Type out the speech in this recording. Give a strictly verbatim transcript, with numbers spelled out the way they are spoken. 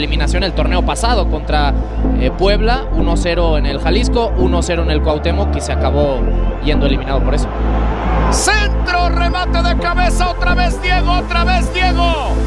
eliminación el torneo pasado contra eh, Puebla, uno cero en el Jalisco, uno cero en el Cuauhtémoc, y se acabó yendo eliminado por eso. Centro, remate de cabeza, otra vez Diego, otra vez Diego.